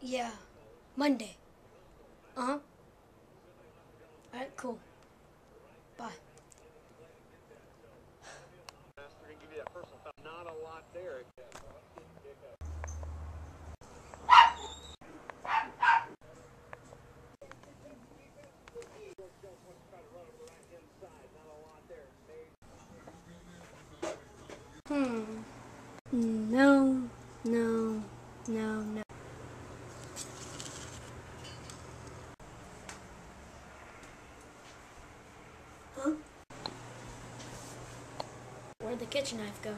Yeah, Monday. Uh-huh. Alright, cool. Bye. Not a lot there. No, no, no, no. Huh? Where'd the kitchen knife go?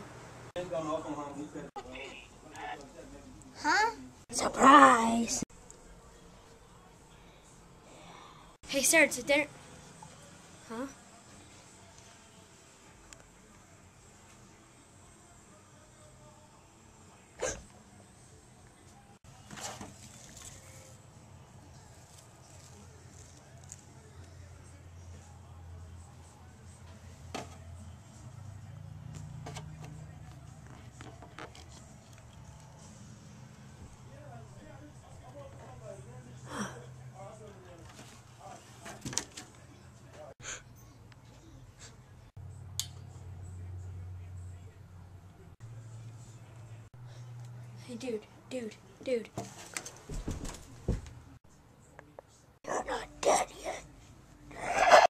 Huh? Surprise! Hey, Sarah, sit there. Huh? Hey, dude.